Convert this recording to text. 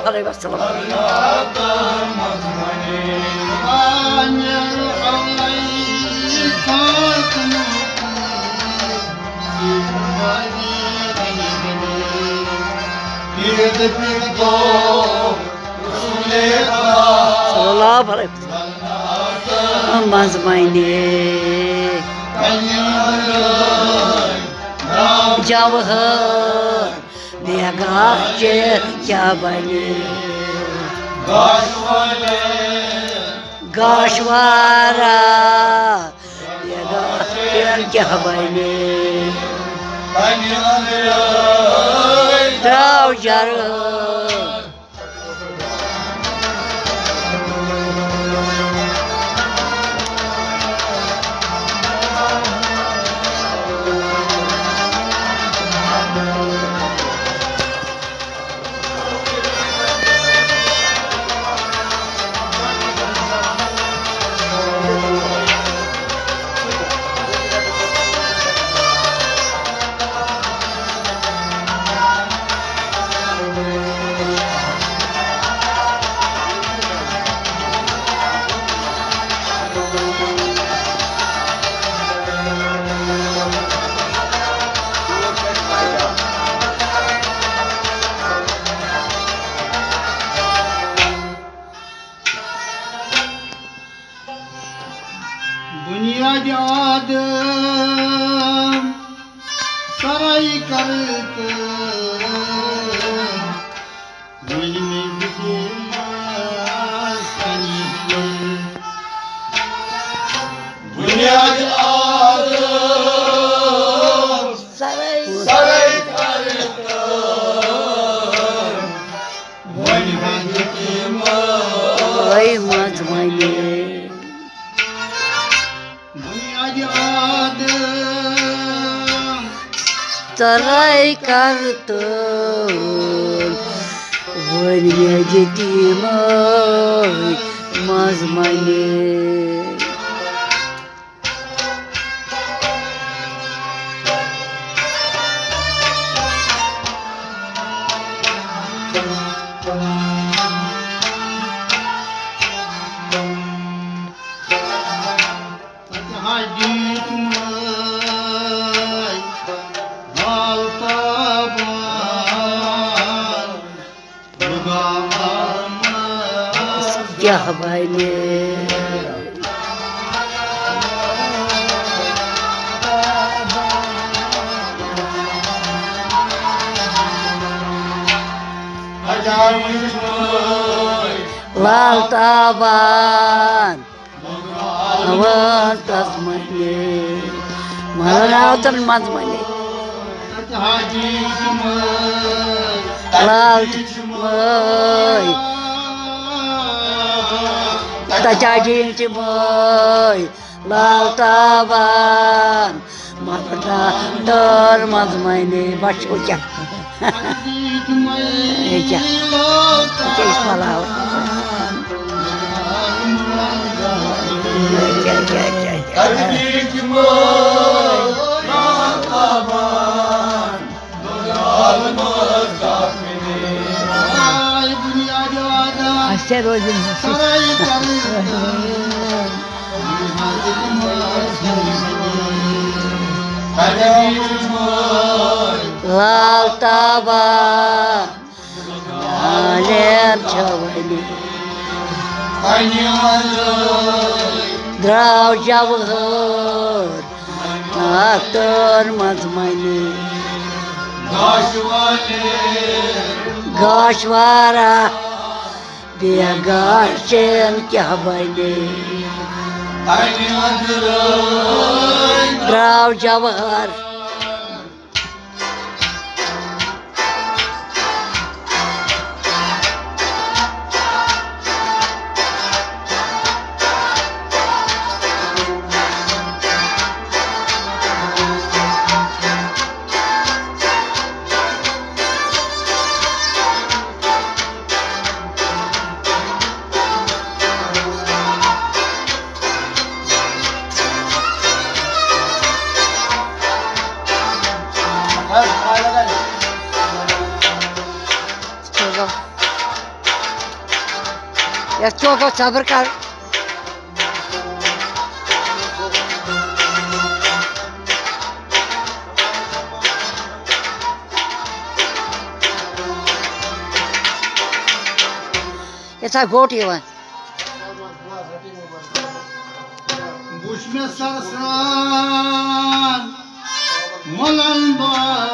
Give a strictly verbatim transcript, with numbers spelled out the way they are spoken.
aleyhi ve sellem. Sallallahu aleyhi ve sellem. Mazmayne Cavhar Begahçe Kabali Gashwara Begahçe Kabali Travjar बुनियाद आदम सराई करते बुनियाद आदम सराई सराई करते वही मजमाने Saray kartın Vaniye yetimay mazmane Yahbane Lal taban Awan tasmane Malalautan mazmane Lal tasmane Tajajing ciboy Lal taban Mata dar mazmaine başuca Eja Eja ismalau Eja eja eja Tajajing ciboy Lal taban Lal mazmine Ay dunia jada Aşer oldum Lal taban Aler chavali Draw javhar Naktar mazmani Gashwara Begahçen Kabali Draw javhar या चौको सब्र कर ये गोट यवान बुश में सरसरान मलन